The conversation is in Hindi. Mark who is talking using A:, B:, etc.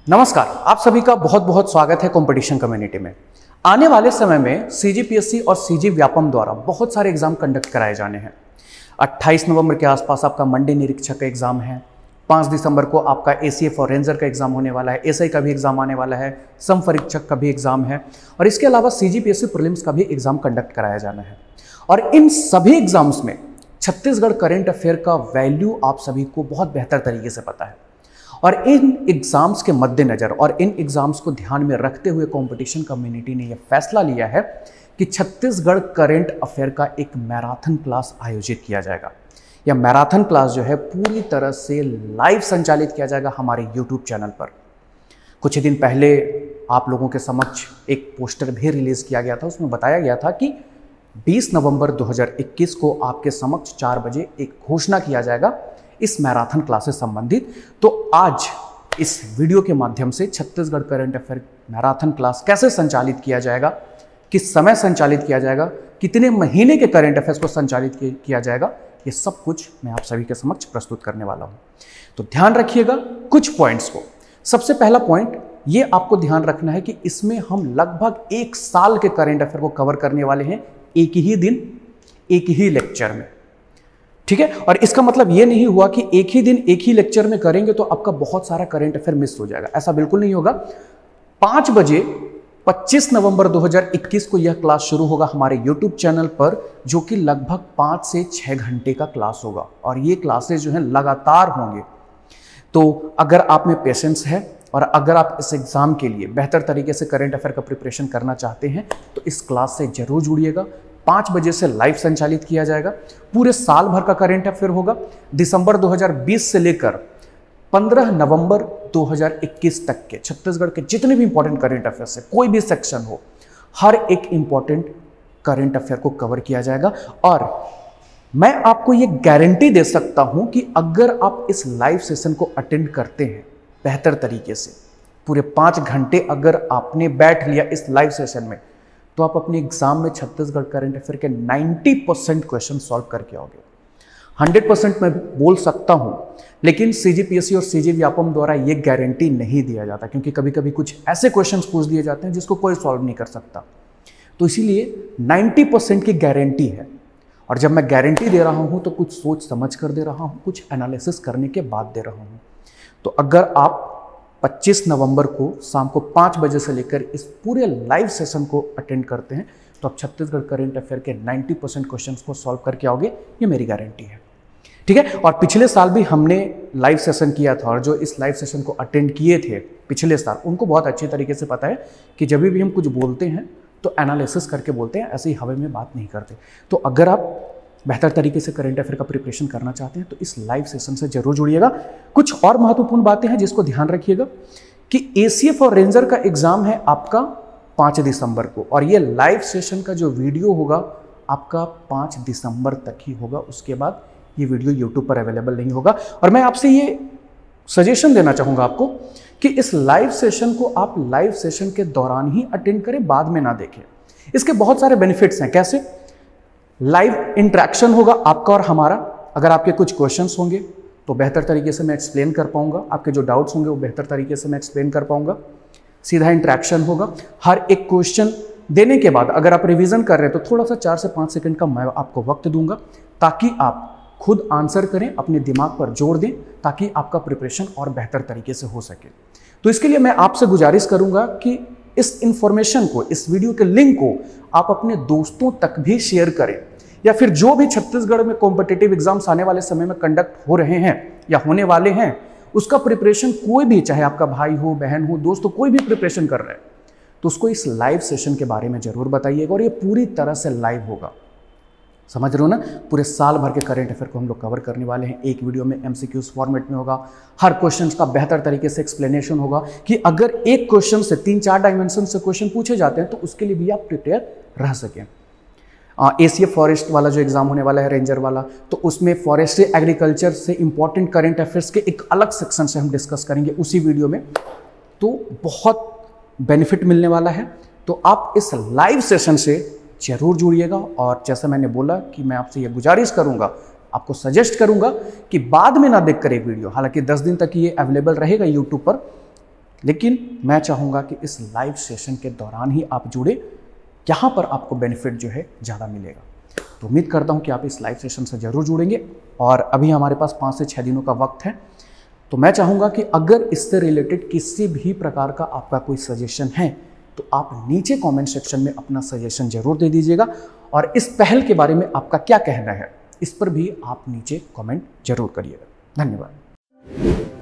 A: नमस्कार, आप सभी का बहुत बहुत स्वागत है कंपटीशन कम्युनिटी में। आने वाले समय में सीजीपीएससी और सीजी व्यापम द्वारा बहुत सारे एग्जाम कंडक्ट कराए जाने हैं। 28 नवंबर के आसपास आपका मंडी निरीक्षक का एग्जाम है। 5 दिसंबर को आपका एसीएफ और रेंजर का एग्जाम होने वाला है। एसआई का भी एग्जाम आने वाला है। सम परीक्षक का भी एग्जाम है और इसके अलावा सीजीपीएससी प्रीलिम्स का भी एग्जाम कंडक्ट कराया जाना है। और इन सभी एग्जाम्स में छत्तीसगढ़ करंट अफेयर का वैल्यू आप सभी को बहुत बेहतर तरीके से पता है। और इन एग्जाम्स के मद्देनजर और इन एग्जाम्स को ध्यान में रखते हुए कंपटीशन कम्युनिटी ने यह फैसला लिया है कि छत्तीसगढ़ करंट अफेयर का एक मैराथन क्लास आयोजित किया जाएगा। यह मैराथन क्लास जो है पूरी तरह से लाइव संचालित किया जाएगा हमारे यूट्यूब चैनल पर। कुछ दिन पहले आप लोगों के समक्ष एक पोस्टर भी रिलीज किया गया था। उसमें बताया गया था कि 20 नवंबर 2021 को आपके समक्ष 4 बजे एक घोषणा किया जाएगा इस मैराथन क्लास से संबंधित। तो आज इस वीडियो के माध्यम से Chhattisgarh current affair marathon class कैसे संचालित किया जाएगा, किस समय संचालित किया जाएगा, कितने महीने के करंट अफेयर्स को संचालित किया जाएगा, ये सब कुछ मैं आप सभी के समक्ष प्रस्तुत करने वाला हूं। तो ध्यान रखिएगा कुछ पॉइंट्स को। सबसे पहला पॉइंट ये आपको ध्यान रखना है कि इसमें हम लगभग 1 साल के करंट अफेयर को कवर करने वाले हैं एक ही दिन, एक ही लेक्चर में। ठीक है, और इसका मतलब यह नहीं हुआ कि एक ही दिन एक ही लेक्चर में करेंगे तो आपका बहुत सारा करंट अफेयर मिस हो जाएगा। ऐसा बिल्कुल नहीं होगा। 5 बजे 25 नवंबर 2021 को यह क्लास शुरू होगा हमारे YouTube चैनल पर, जो कि लगभग 5 से 6 घंटे का क्लास होगा और ये क्लासेस जो हैं लगातार होंगे। तो अगर आप में पेशेंस है और अगर आप इस एग्जाम के लिए बेहतर तरीके से करंट अफेयर का प्रिपरेशन करना चाहते हैं तो इस क्लास से जरूर जुड़िएगा। 5 बजे से लाइव संचालित किया जाएगा। पूरे साल भर का करंट अफेयर होगा। दिसंबर 2020 से लेकर 15 नवंबर 2021 तक के छत्तीसगढ़ के जितने भी इंपॉर्टेंट करंट अफेयर्स है, कोई भी सेक्शन हो, हर एक इंपॉर्टेंट करंट अफेयर को कवर किया जाएगा। और मैं आपको ये गारंटी दे सकता हूं कि अगर आप इस लाइव सेशन को अटेंड करते हैं बेहतर तरीके से, पूरे 5 घंटे अगर आपने बैठ लिया इस लाइव सेशन में, तो आप अपने एग्जाम में छत्तीसगढ़ करंट अफेयर के 90% क्वेश्चन सॉल्व करके आओगे। 100% मैं बोल सकता हूं, लेकिन सीजीपीएससी और सीजी व्यापम द्वारा यह गारंटी नहीं दिया जाता, क्योंकि कभी कभी कुछ ऐसे क्वेश्चंस पूछ दिए जाते हैं जिसको कोई सॉल्व नहीं कर सकता। तो इसीलिए 90% की गारंटी है। और जब मैं गारंटी दे रहा हूं तो कुछ सोच समझ कर दे रहा हूं, कुछ एनालिसिस करने के बाद दे रहा हूं। तो अगर आप 25 नवंबर को शाम को 5 बजे से लेकर इस पूरे लाइव सेशन को अटेंड करते हैं तो आप छत्तीसगढ़ करंट अफेयर के 90% क्वेश्चंस को सॉल्व करके आओगे, ये मेरी गारंटी है। ठीक है, और पिछले साल भी हमने लाइव सेशन किया था और जो इस लाइव सेशन को अटेंड किए थे पिछले साल, उनको बहुत अच्छे तरीके से पता है कि जब भी हम कुछ बोलते हैं तो एनालिसिस करके बोलते हैं, ऐसे ही हवा में बात नहीं करते। तो अगर आप बेहतर तरीके से करंट अफेयर का प्रिपरेशन करना चाहते हैं तो इस लाइव सेशन से जरूर जुड़िएगा। कुछ और महत्वपूर्ण बातें हैं जिसको ध्यान रखिएगा कि एसीएफ और रेंजर का एग्जाम है आपका 5 दिसंबर को, और ये लाइव सेशन का जो वीडियो होगा आपका 5 दिसंबर तक ही होगा। उसके बाद ये वीडियो यूट्यूब पर अवेलेबल नहीं होगा। और मैं आपसे ये सजेशन देना चाहूंगा आपको कि इस लाइव सेशन को आप लाइव सेशन के दौरान ही अटेंड करें, बाद में ना देखें। इसके बहुत सारे बेनिफिट्स हैं। कैसे? लाइव इंटरेक्शन होगा आपका और हमारा। अगर आपके कुछ क्वेश्चंस होंगे तो बेहतर तरीके से मैं एक्सप्लेन कर पाऊंगा, आपके जो डाउट्स होंगे वो बेहतर तरीके से मैं एक्सप्लेन कर पाऊंगा। सीधा इंटरेक्शन होगा। हर एक क्वेश्चन देने के बाद अगर आप रिवीजन कर रहे हैं तो थोड़ा सा 4 से 5 सेकंड का मैं आपको वक्त दूंगा ताकि आप खुद आंसर करें, अपने दिमाग पर जोर दें, ताकि आपका प्रिपरेशन और बेहतर तरीके से हो सके। तो इसके लिए मैं आपसे गुजारिश करूंगा कि इस इंफॉर्मेशन को, इस वीडियो के लिंक को आप अपने दोस्तों तक भी शेयर करें, या फिर जो भी छत्तीसगढ़ में कॉम्पिटिटिव एग्जाम्स आने वाले समय में कंडक्ट हो रहे हैं या होने वाले हैं, उसका प्रिपरेशन कोई भी, चाहे आपका भाई हो, बहन हो, दोस्त हो, कोई भी प्रिपरेशन कर रहा है तो उसको इस लाइव सेशन के बारे में जरूर बताइएगा। और ये पूरी तरह से लाइव होगा, समझ रहे हो ना? पूरे साल भर के करंट अफेयर को हम लोग कवर करने वाले हैं। एक वीडियो में एमसीक्यूज फॉर्मेट में होगा। हर क्वेश्चन का बेहतर तरीके से एक्सप्लेनेशन होगा कि अगर एक क्वेश्चन से 3-4 डायमेंशन से क्वेश्चन पूछे जाते हैं तो उसके लिए भी आप प्रिपेयर रह सकें। एसीएफ फॉरेस्ट वाला जो एग्जाम होने वाला है, रेंजर वाला, तो उसमें फॉरेस्ट्री एग्रीकल्चर से इंपॉर्टेंट करंट अफेयर्स के एक अलग सेक्शन से हम डिस्कस करेंगे उसी वीडियो में। तो बहुत बेनिफिट मिलने वाला है। तो आप इस लाइव सेशन से जरूर जुड़िएगा। और जैसा मैंने बोला कि मैं आपसे ये गुजारिश करूंगा, आपको सजेस्ट करूंगा कि बाद में ना देख कर एक वीडियो, हालांकि 10 दिन तक ये अवेलेबल रहेगा यूट्यूब पर, लेकिन मैं चाहूँगा कि इस लाइव सेशन के दौरान ही आप जुड़े, यहाँ पर आपको बेनिफिट जो है ज़्यादा मिलेगा। तो उम्मीद करता हूँ कि आप इस लाइव सेशन से ज़रूर जुड़ेंगे। और अभी हमारे पास 5 से 6 दिनों का वक्त है, तो मैं चाहूँगा कि अगर इससे रिलेटेड किसी भी प्रकार का आपका कोई सजेशन है तो आप नीचे कमेंट सेक्शन में अपना सजेशन जरूर दे दीजिएगा। और इस पहल के बारे में आपका क्या कहना है, इस पर भी आप नीचे कमेंट जरूर करिएगा। धन्यवाद।